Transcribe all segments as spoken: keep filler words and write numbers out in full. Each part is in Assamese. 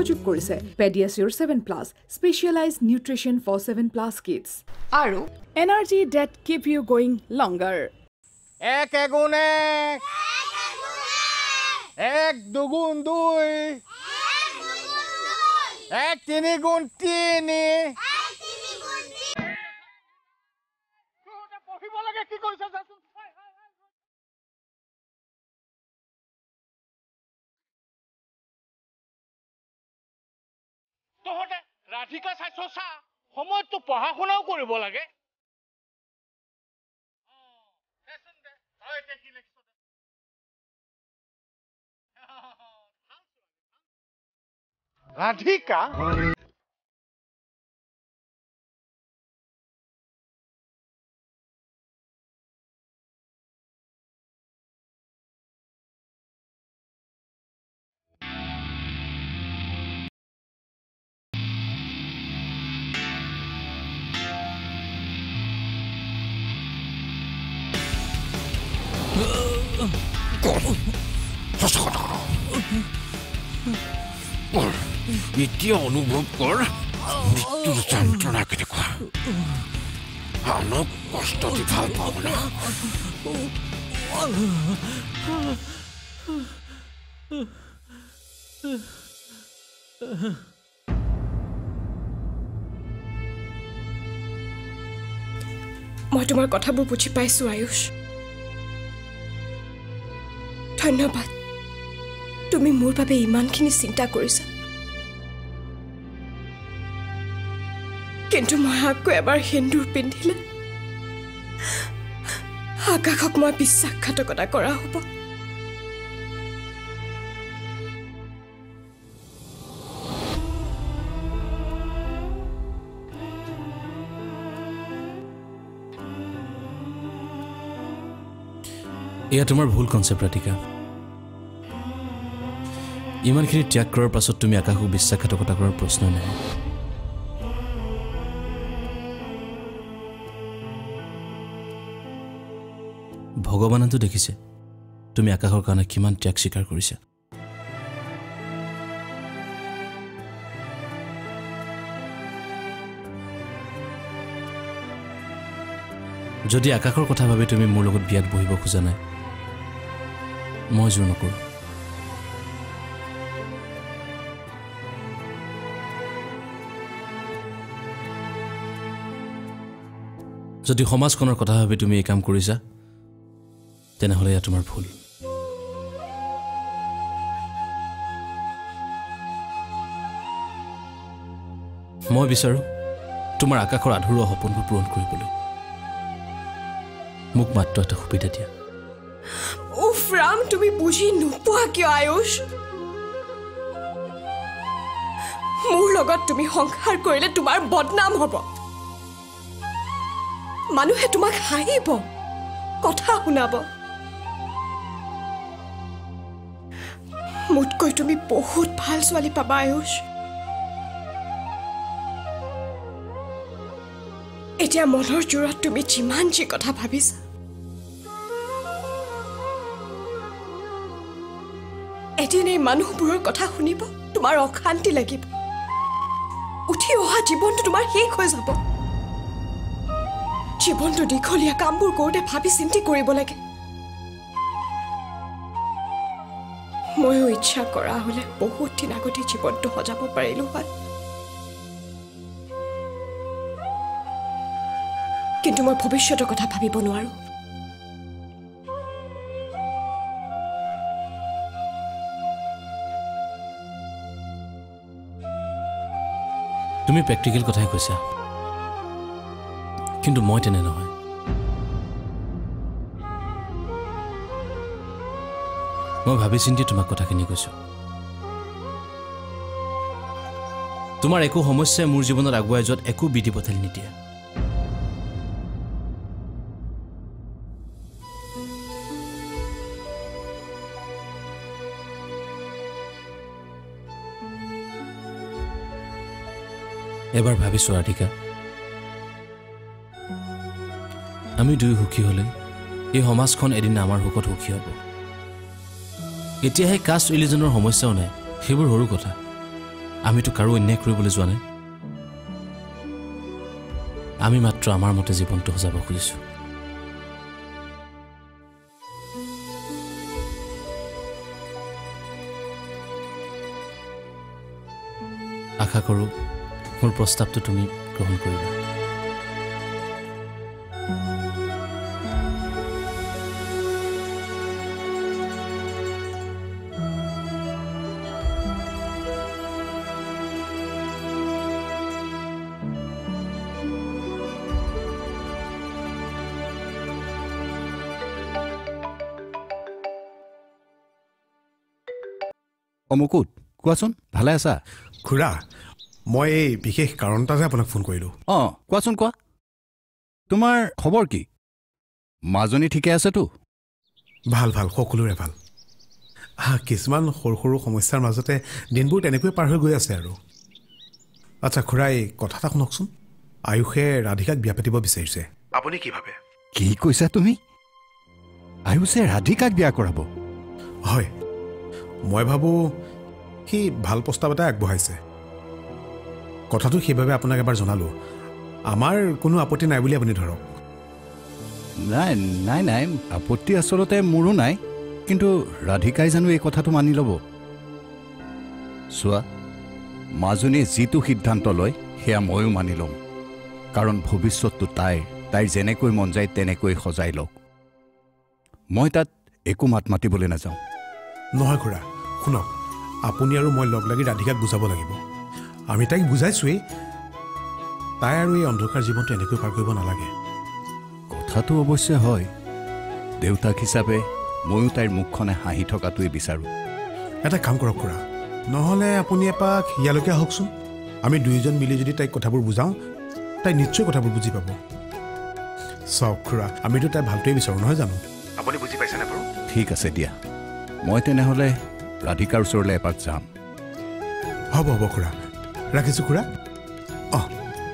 সহযোগ কৰিছে Pediasure seven plus specialized nutrition for seven plus kids আৰু energy that keep you going longer এক এগুণ এক এক দুগুণ দুই এক তিনি গুণ তিনি পঢ়িব লাগে কি কৰিছ চাচোন তহঁতে ৰাধিকা চাইছ চা সময়তো পঢ়া শুনাও কৰিব লাগে Radhika? এতিয়া অনুভৱ কৰ মৃত্যুৰ যন্ত্ৰণা কেনেকুৱা আনক কষ্ট দি ভাল পাব না মই তোমাৰ কথাবোৰ বুজি পাইছো আয়ুষ ধন্যবাদ তুমি মোৰ বাবে ইমানখিনি চিন্তা কৰিছা কিন্তু মই আকৌ এবাৰ হিন্দুৰ পিন্ধিলে আকাশক মই বিশ্বাসঘাতকতা কৰা হ'ব এয়া তোমাৰ ভুল কনসেপ্ট ৰাধিকা ইমানখিনি ত্যাগ কৰাৰ পাছত তুমি আকাশক বিশ্বাসঘাতকতা কৰাৰ প্ৰশ্ন নাই ভগৱানতো দেখিছে তুমি আকাশৰ কাৰণে কিমান ত্যাগ স্বীকাৰ কৰিছা যদি আকাশৰ কথা ভাবি তুমি মোৰ লগত বিয়াত বহিব খোজা নাই মই জোৰ নকৰো যদি সমাজখনৰ কথা ভাবি তুমি এই কাম কৰিছা তেনেহলে এয়া তোমাৰ ভুল মই বিচাৰো তোমাৰ আকাশৰ আধৰুৱা সপোনবোৰ পূৰণ কৰিবলৈ মোক মাত্ৰ এটা সুবিধা দিয়া উফ ৰাম তুমি বুজি নোপোৱা কিয় আয়ুষ মোৰ লগত তুমি সংসাৰ কৰিলে তোমাৰ বদনাম হ'ব মানুহে তোমাক হাঁহিব কথা শুনাব মোতকৈ তুমি বহুত ভাল ছোৱালী পাবা আয়ুষ এতিয়া মনৰ জোৰত তুমি যিমান যি কথা ভাবিছা এদিন এই মানুহবোৰৰ কথা শুনিব তোমাৰ অশান্তি লাগিব উঠি অহা জীৱনটো তোমাৰ শেষ হৈ যাব জীৱনটো দীঘলীয়া কামবোৰ কৰোঁতে ভাবি চিন্তি কৰিব লাগে ময়ো ইচ্ছা কৰা হলে বহুত দিন আগতে জীৱনটো সজাব পাৰিলো হয় কিন্তু মই ভৱিষ্যতৰ কথা ভাবিব নোৱাৰো তুমি প্ৰেক্টিকেল কথাই কৈছা কিন্তু মই তেনে নহয় মই ভাবি চিন্তি তোমাক কথাখিনি কৈছো তোমাৰ একো সমস্যাই মোৰ জীৱনত আগুৱাই যোৱাত একো বিধি পথালি নিদিয়ে এবাৰ ভাবিছো ৰাধিকা আমি দুই সুখী হলে এই সমাজখন এদিন আমাৰ সুখত সুখী হ'ব এতিয়াহে কাষ্ট ৰিলিজনৰ সমস্যাও নাই সেইবোৰ সৰু কথা আমিতো কাৰো অন্যায় কৰিবলৈ যোৱা নাই আমি মাত্ৰ আমাৰ মতে জীৱনটো সজাব খুজিছোঁ আশা কৰোঁ মোৰ প্ৰস্তাৱটো তুমি গ্ৰহণ কৰিবা অমুকুত কোৱাচোন ভালে আছা খুৰা মই এই বিশেষ কাৰণ এটাতে আপোনাক ফোন কৰিলোঁ অঁ কোৱাচোন কোৱা তোমাৰ খবৰ কি মাজনী ঠিকে আছেতো ভাল ভাল সকলোৰে ভাল হা কিছুমান সৰু সৰু সমস্যাৰ মাজতে দিনবোৰ তেনেকৈ পাৰ হৈ গৈ আছে আৰু আচ্ছা খুৰা এই কথা এটা শুনকচোন আয়ুষে ৰাধিকাক বিয়া পাতিব বিচাৰিছে আপুনি কি ভাবে কি কৈছা তুমি আয়ুষে ৰাধিকাক বিয়া কৰাব হয় মই ভাবোঁ সি ভাল প্ৰস্তাৱ এটা আগবঢ়াইছে কথাটো সেইবাবে আপোনাক এবাৰ জনালোঁ আমাৰ কোনো আপত্তি নাই বুলি আপুনি ধৰক নাই নাই নাই আপত্তি আচলতে মোৰো নাই কিন্তু ৰাধিকাই জানো এই কথাটো মানি ল'ব চোৱা মাজনীয়ে যিটো সিদ্ধান্ত লয় সেয়া ময়ো মানি ল'ম কাৰণ ভৱিষ্যতটো তাইৰ তাইৰ যেনেকৈ মন যায় তেনেকৈ সজাই লওক মই তাত একো মাত মাতিবলৈ নাযাওঁ নহয় খুৰা শুনক আপুনি আৰু মই লগ লাগি ৰাধিকাক বুজাব লাগিব আমি তাইক বুজাইছোৱেই তাই আৰু এই অন্ধকাৰ জীৱনটো এনেকৈ পাৰ কৰিব নালাগে কথাটো অৱশ্যে হয় দেউতাক হিচাপে ময়ো তাইৰ মুখখনে হাঁহি থকাটোৱে বিচাৰোঁ এটা কাম কৰক খুৰা নহ'লে আপুনি এপাক ইয়ালৈকে আহকচোন আমি দুয়োজন মিলি যদি তাইক কথাবোৰ বুজাওঁ তাই নিশ্চয় কথাবোৰ বুজি পাব চাওক খুৰা আমিতো তাই ভালটোৱে বিচাৰোঁ নহয় জানো আপুনি বুজি পাইছেনে বাৰু ঠিক আছে দিয়া মই তেনেহ'লে ৰাধিকাৰ ওচৰলৈ এপাক যাম হ'ব হ'ব খুৰা ৰাখিছোঁ খুৰা অঁ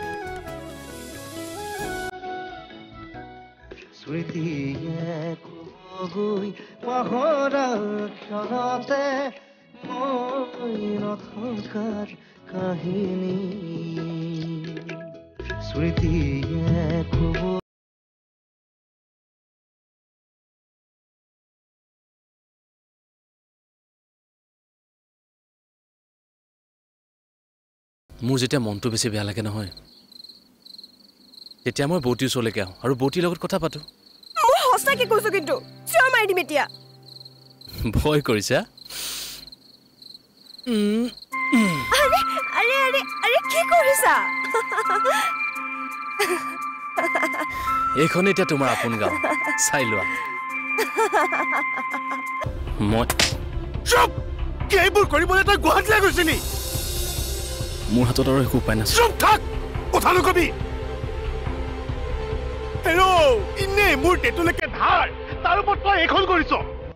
মোৰ যেতিয়া মনটো বেছি বেয়া লাগে নহয় তেতিয়া মই বৌটিৰ ওচৰলৈকে আহোঁ আৰু বৌটিৰ লগত কথা পাতোঁ মই সঁচাকৈ কৈছোঁ কিন্তু চিঞৰ মাৰি দিম এতিয়া ভয় কৰিছা আৰে আৰে আৰে আৰে কি কৰিছা এইখন এতিয়া তোমাৰ আপোন গাঁও চাই লোৱা মই চুপ কি এইবোৰ কৰিবলৈ তই গুৱাহাটীলৈ গৈছিলি মোৰ হাতত আৰু একো উপায় নাছিল চুপ থাক কথা নকবি হেৰ' ইনে মোৰ টেটুলৈকে ধাৰ তাৰ ওপৰত তই এইখন কৰিছ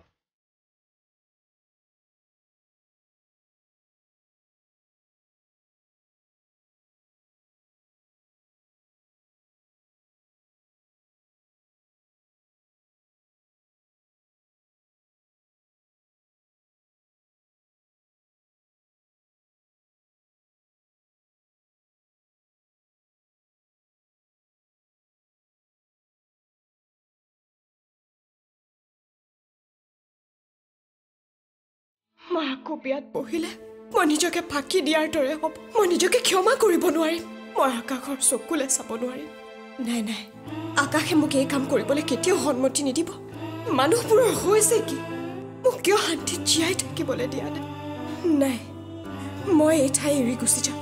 মই আকৌ বিয়াত বহিলে মই নিজকে ফাঁকি দিয়াৰ দৰে হ'ব মই নিজকে ক্ষমা কৰিব নোৱাৰিম মই আকাশৰ চকুলে চাব নোৱাৰিম নাই নাই আকাশে মোক এই কাম কৰিবলৈ কেতিয়াও সন্মতি নিদিব মানুহবোৰৰ হৈছে কি মোক কিয় শান্তিত জীয়াই থাকিবলৈ দিয়া নাই নাই মই এই ঠাই এৰি গুচি যাম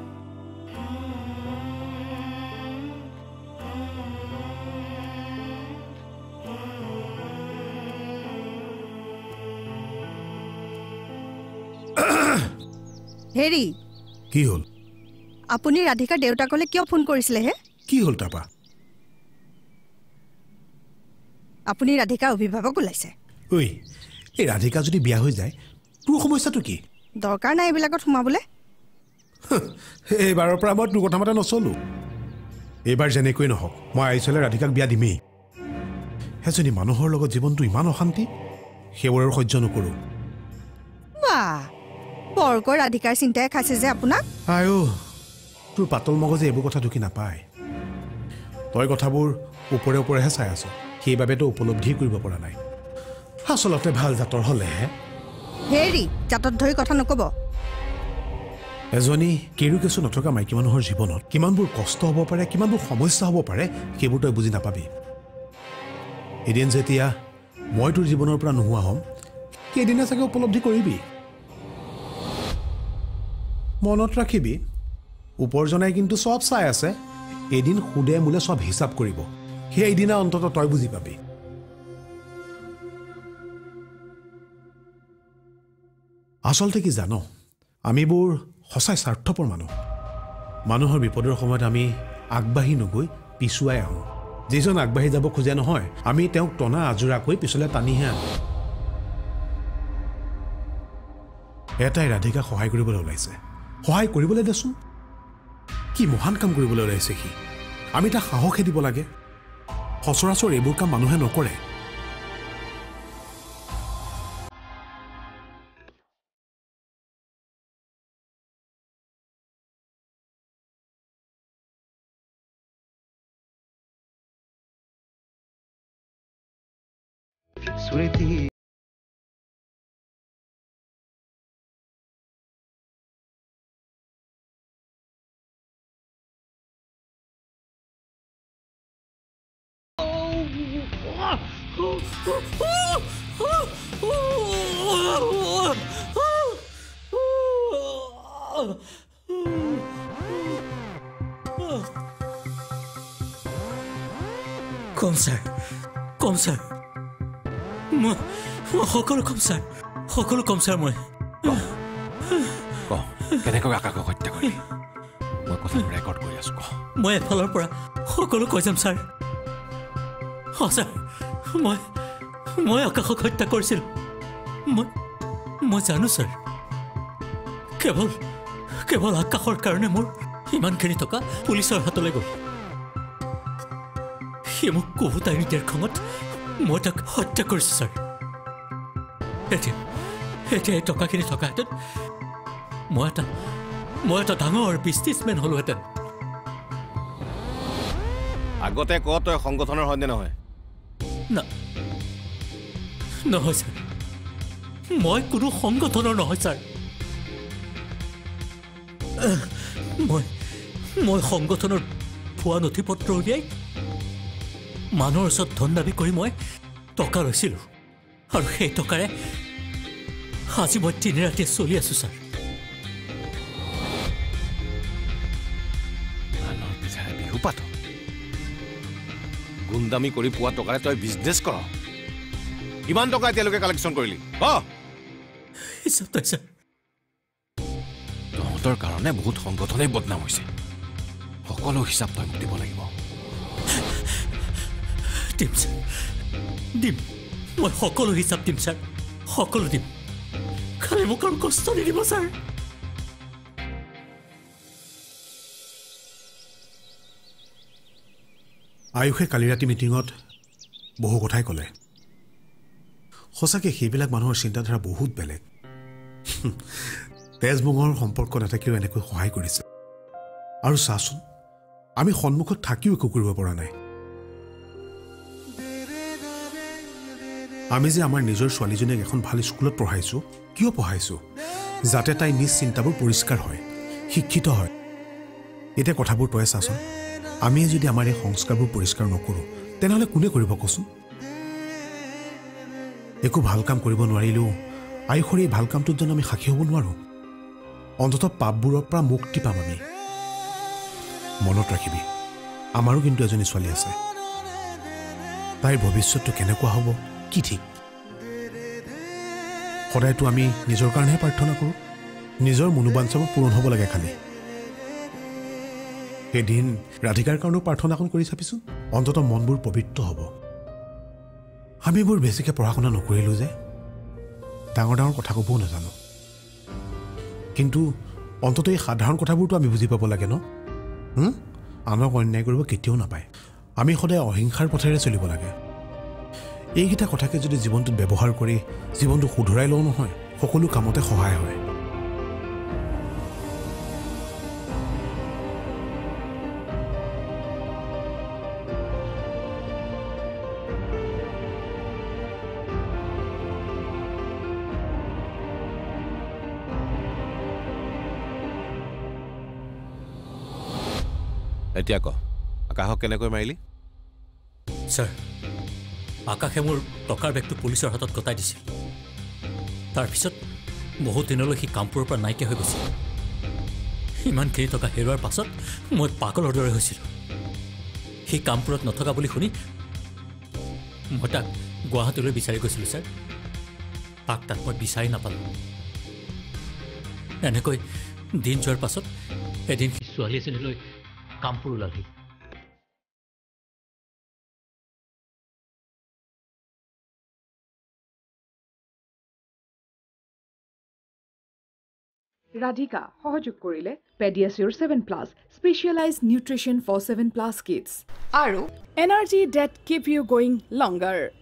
হেৰি কি হ'ল আপুনি ৰাধিকাৰ দেউতাকলৈ কিয় ফোন কৰিছিলে হে কি হ'ল তাৰপা আপুনি ৰাধিকাৰ অভিভাৱক ওলাইছে ঐ এই ৰাধিকা যদি বিয়া হৈ যায় তোৰ সমস্যাটো কি দৰকাৰ নাই এইবিলাকত সোমাবলৈ এইবাৰৰ পৰা মই তোৰ কথা মতে নচলোঁ এইবাৰ যেনেকৈ নহওক মই আইচলে ৰাধিকাক বিয়া দিমেই এজনী মানুহৰ লগত জীৱনটো ইমান অশান্তি সেইবোৰ আৰু সহ্য নকৰোঁ বাহ বৰকৈ ৰাধিকাৰ চিন্তাই খাইছে যে আপোনাক আয়ো তোৰ পাতল মগজে এইবোৰ কথা ঢুকি নাপায় তই কথাবোৰ ওপৰে ওপৰেহে চাই আছ সেইবাবেতো উপলব্ধি কৰিব পৰা নাই আচলতে ভাল জাতৰ হ'লেহে হেৰি জাতত ধৰি কথা নক'ব এজনী কেৰু কেঁচু নথকা মাইকী মানুহৰ জীৱনত কিমানবোৰ কষ্ট হ'ব পাৰে কিমানবোৰ সমস্যা হ'ব পাৰে সেইবোৰ তই বুজি নাপাবি এদিন যেতিয়া মই তোৰ জীৱনৰ পৰা নোহোৱা হ'ম সেইদিনা চাগে উপলব্ধি কৰিবি মনত ৰাখিবি ওপৰজনাই কিন্তু চব চাই আছে এদিন সুদে মোলে চব হিচাপ কৰিব সেইদিনা অন্ততঃ তই বুজি পাবি আচলতে কি জানো আমিবোৰ সঁচাই স্বাৰ্থপৰ মানুহ মানুহৰ বিপদৰ সময়ত আমি আগবাঢ়ি নগৈ পিছুৱাই আহোঁ যিজন আগবাঢ়ি যাব খোজে নহয় আমি তেওঁক টনা আজোৰাকৈ পিছলৈ টানিহে আনো এটাই ৰাধিকাক সহায় কৰিবলৈ ওলাইছে সহায় কৰিবলৈ দেচোন কি মহান কাম কৰিবলৈ ওলাইছে সি আমি তাক সাহসে দিব লাগে সচৰাচৰ এইবোৰ কাম মানুহে নকৰে স্মৃতি কম স্যাৰ কম স্যাৰ মই সকলো কম স্যাৰ সকলো কম স্যাৰ মই ক কেনেকৈ আকাশক হত্যা কৰিলি মই কথাটো ৰেকৰ্ড কৰি আছো ক মই এফালৰ পৰা সকলো কৈ যাম স্যাৰ হয় স্যাৰ মই মই আকাশক হত্যা কৰিছিলোঁ মই মই জানো স্যাৰ কেৱল কেৱল আকাশৰ কাৰণে মোৰ ইমানখিনি টকা পুলিচৰ হাতলৈ গ'ল সি মোক কুহুতাই নিদিয়াৰ খঙত মই তাক হত্যা কৰিছোঁ স্যাৰ এতিয়া এতিয়া এই টকাখিনি থকাহেঁতেন মই এটা মই এটা ডাঙৰ বিজনেছমেন হ'লোহেঁতেন আগতে ক তই সংগঠনৰ হয়নে নহয় না নহয় স্যাৰ মই কোনো সংগঠনৰ নহয় স্যাৰ মই মই সংগঠনৰ ভুৱা নথি পত্ৰ উলিয়াই মানুহৰ ওচৰত ধন দাবী কৰি মই টকা লৈছিলোঁ আৰু সেই টকাৰে আজি মই তিনি ৰাতিয়ে চলি আছো স্যাৰ মানুহৰ পিছাৰে বিহু পাত গুণ্ডামি কৰি পোৱা টকাৰে তই বিজনেছ কৰ কিমান টকা এতিয়ালৈকে কালেকশ্যন কৰিলি অ হিচাপ তই স্যাৰ তহঁতৰ কাৰণে বহুত সংগঠনেই বদনাম হৈছে সকলো হিচাপ তই মোক দিব লাগিব দিম স্যাৰ দিম মই সকলো হিচাপ দিম স্যাৰ সকলো দিম খালি মোক আৰু কষ্ট নিদিব স্যাৰ আয়ুষে কালি ৰাতি মিটিঙত বহু কথাই ক'লে সঁচাকৈ সেইবিলাক মানুহৰ চিন্তাধাৰা বহুত বেলেগ তেজবঙৰ সম্পৰ্ক নাথাকিও এনেকৈ সহায় কৰিছে আৰু চাচোন আমি সন্মুখত থাকিও একো কৰিব পৰা নাই আমি যে আমাৰ নিজৰ ছোৱালীজনীক এখন ভাল স্কুলত পঢ়াইছোঁ কিয় পঢ়াইছোঁ যাতে তাই নিজ চিন্তাবোৰ পৰিষ্কাৰ হয় শিক্ষিত হয় এতিয়া কথাবোৰ তই চাচোন আমি যদি আমাৰ এই সংস্কাৰবোৰ পৰিষ্কাৰ নকৰোঁ তেনেহ'লে কোনে কৰিব কচোন একো ভাল কাম কৰিব নোৱাৰিলেও আয়ুষৰ এই ভাল কামটোত যেন আমি সাক্ষী হ'ব নোৱাৰোঁ অন্ততঃ পাপবোৰৰ পৰা মুক্তি পাম আমি মনত ৰাখিবি আমাৰো কিন্তু এজনী ছোৱালী আছে তাইৰ ভৱিষ্যতটো কেনেকুৱা হ'ব কি ঠিক সদায়তো আমি নিজৰ কাৰণেহে প্ৰাৰ্থনা কৰোঁ নিজৰ মনোবাঞ্ছাবোৰ পূৰণ হ'ব লাগে খালি এদিন ৰাধিকাৰ কাৰণেও প্ৰাৰ্থনাখন কৰি চাবিচোন অন্ততঃ মনবোৰ পবিত্ৰ হ'ব আমি বোৰ বেছিকৈ পঢ়া শুনা নকৰিলোঁ যে ডাঙৰ ডাঙৰ কথা ক'বও নাজানো কিন্তু অন্ততঃ এই সাধাৰণ কথাবোৰতো আমি বুজি পাব লাগে ন আনক অন্যায় কৰিব কেতিয়াও নাপায় আমি সদায় অহিংসাৰ পথেৰে চলিব লাগে এইকেইটা কথাকে যদি জীৱনটোত ব্যৱহাৰ কৰি জীৱনটো শুধৰাই লওঁ নহয় সকলো কামতে সহায় হয় এতিয়া ক আকাশক কেনেকৈ মাৰিলি ছাৰ আকাশে মোৰ টকাৰ বেগটো পুলিচৰ হাতত গতাই দিছিল তাৰপিছত বহুত দিনলৈ সি কামপুৰৰ পৰা নাইকিয়া হৈ গৈছিল ইমানখিনি টকা হেৰুৱাৰ পাছত মই পাগলৰ দৰে হৈছিলোঁ সি কামপুৰত নথকা বুলি শুনি মই তাক গুৱাহাটীলৈ বিচাৰি গৈছিলোঁ ছাৰ তাক তাক মই বিচাৰি নাপালোঁ এনেকৈ দিন যোৱাৰ পাছত এদিন সি ছোৱালী এজনীলৈ কামপুৰ ওলালহি Radhika সহযোগ কৰিলে Pediasure seven plus specialized nutrition for seven plus kids আৰু energy that keep you going longer